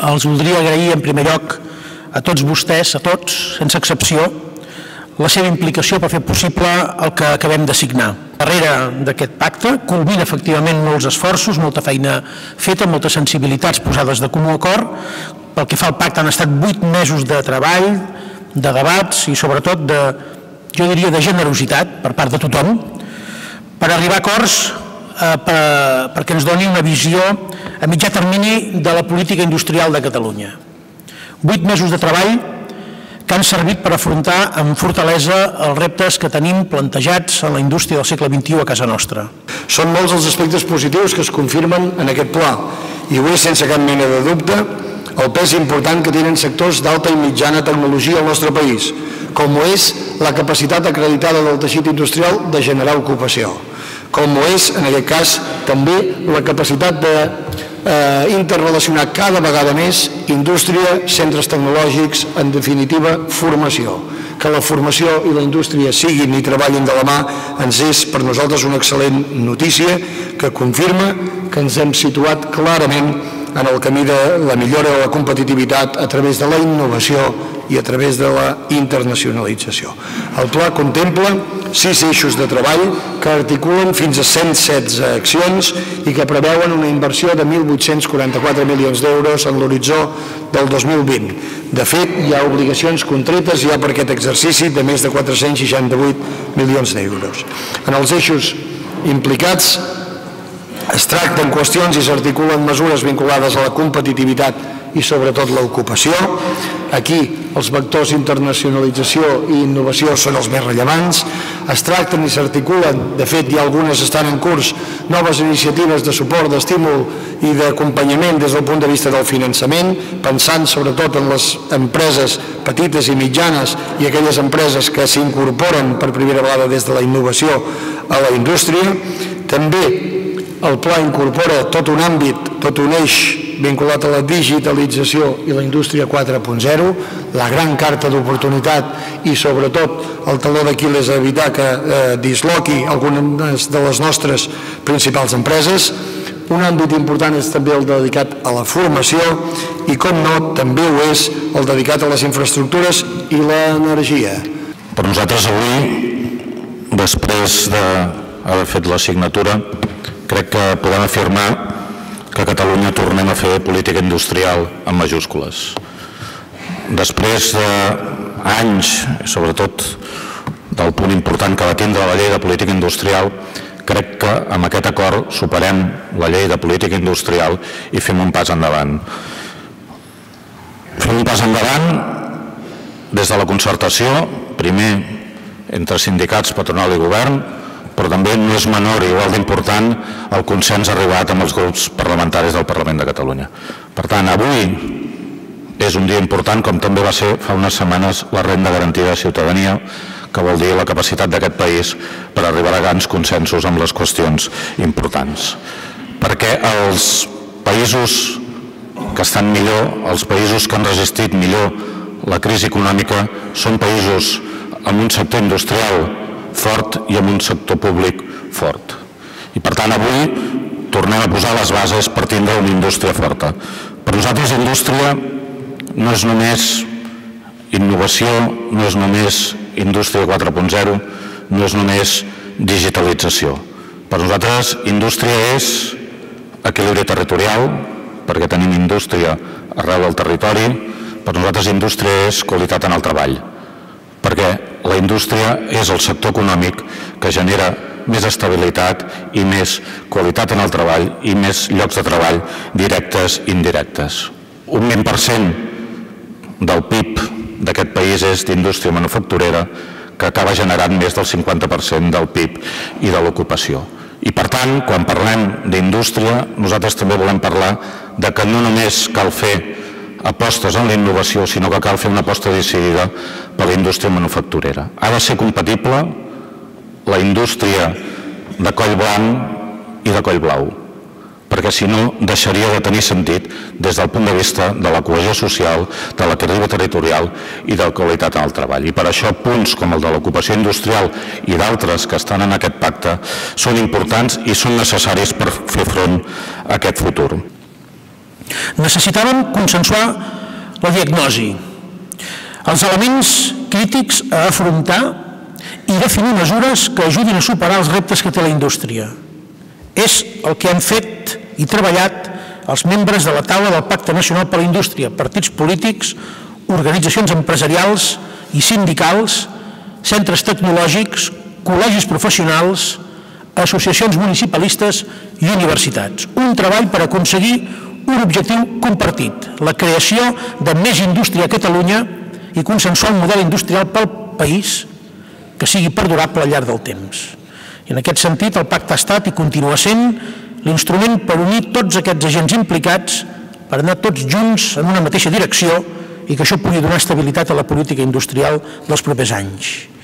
els voldria agrair en primer lloc a tots vostès, a tots, sense excepció, la seva implicació per fer possible el que acabem de signar. Darrere d'aquest pacte culmina efectivament molts esforços, molta feina feta, moltes sensibilitats posades de comú acord. Pel que fa al pacte han estat 8 mesos de treball, de debats i sobretot jo diria de generositat per part de tothom per arribar a acords perquè ens doni una visió a mitjà termini de la política industrial de Catalunya. 8 mesos de treball que han servit per afrontar amb fortalesa els reptes que tenim plantejats en la indústria del segle XXI a casa nostra. Són molts els aspectes positius que es confirmen en aquest pla i ho és sense cap mena de dubte el pes important que tenen sectors d'alta i mitjana tecnologia al nostre país, com ho és la capacitat acreditada del teixit industrial de generar ocupació, com ho és, en aquest cas, també la capacitat de interrelacionar cada vegada més indústria, centres tecnològics, en definitiva, formació. Que la formació i la indústria siguin i treballin de la mà ens és per nosaltres una excel·lent notícia que confirma que ens hem situat clarament en el camí de la millora de la competitivitat a través de la innovació i a través de la internacionalització. El pla contempla 6 eixos de treball que articulen fins a 116 accions i que preveuen una inversió de 1.844 milions d'euros en l'horitzó del 2020. De fet, hi ha obligacions contretes ja per aquest exercici de més de 468 milions d'euros. En els eixos implicats es tracten qüestions i s'articulen mesures vinculades a la competitivitat i sobretot l'ocupació. Aquí els vectors internacionalització i innovació són els més rellevants. Es tracten i s'articulen, de fet hi ha algunes estan en curs, noves iniciatives de suport, d'estímul i d'acompanyament des del punt de vista del finançament, pensant sobretot en les empreses petites i mitjanes i aquelles empreses que s'incorporen per primera vegada des de la innovació a la indústria. També el pla incorpora tot un àmbit, tot un eix vinculat a la digitalització i la indústria 4.0, la gran carta d'oportunitat i sobretot el taló d'Aquil·les a evitar que disloqui algunes de les nostres principals empreses. Un àmbit important és també el dedicat a la formació i, com no, també ho és el dedicat a les infraestructures i l'energia. Per nosaltres avui, després d'haver fet la signatura, crec que podem afirmar que a Catalunya tornem a fer política industrial en majúscules. Després d'anys, sobretot del punt important que va tindre la llei de política industrial, crec que amb aquest acord superem la llei de política industrial i fem un pas endavant. Fem un pas endavant des de la concertació, primer entre sindicats, patronal i govern, però també no és menor i igual d'important el consens arribat amb els grups parlamentaris del Parlament de Catalunya. Per tant, avui és un dia important, com també va ser fa unes setmanes la renda garantida de ciutadania, que vol dir la capacitat d'aquest país per arribar a grans consensos amb les qüestions importants. Perquè els països que estan millor, els països que han resistit millor la crisi econòmica, són països amb un sector industrial fort i amb un sector públic fort. I per tant avui tornem a posar les bases per tindre una indústria forta. Per nosaltres indústria no és només innovació, no és només indústria 4.0, no és només digitalització. Per nosaltres indústria és equilibri territorial, perquè tenim indústria arreu del territori. Per nosaltres indústria és qualitat en el treball, perquè la indústria és el sector econòmic que genera més estabilitat i més qualitat en el treball i més llocs de treball directes i indirectes. Un 20% del PIB d'aquest país és d'indústria manufacturera, que acaba generant més del 50% del PIB i de l'ocupació. I per tant, quan parlem d'indústria, nosaltres també volem parlar de que no només cal fer apostes en la innovació, sinó que cal fer una aposta decidida per la indústria manufacturera. Ha de ser compatible la indústria de coll blanc i de coll blau, perquè si no deixaria de tenir sentit des del punt de vista de la cohesió social, de l'equilibri territorial i de la qualitat en el treball. I per això punts com el de l'ocupació industrial i d'altres que estan en aquest pacte són importants i són necessaris per fer front a aquest futur. Necessitàvem consensuar la diagnosi, els elements crítics a afrontar i definir mesures que ajudin a superar els reptes que té la indústria. És el que han fet i treballat els membres de la taula del Pacte Nacional per la Indústria, partits polítics, organitzacions empresarials i sindicals, centres tecnològics, col·legis professionals, associacions municipalistes i universitats. Un treball per aconseguir un objectiu compartit, la creació de més indústria a Catalunya i consensuar un model industrial pel país que sigui perdurable al llarg del temps. I en aquest sentit, el pacte ha estat i continua sent l'instrument per unir tots aquests agents implicats per anar tots junts en una mateixa direcció i que això pugui donar estabilitat a la política industrial dels propers anys.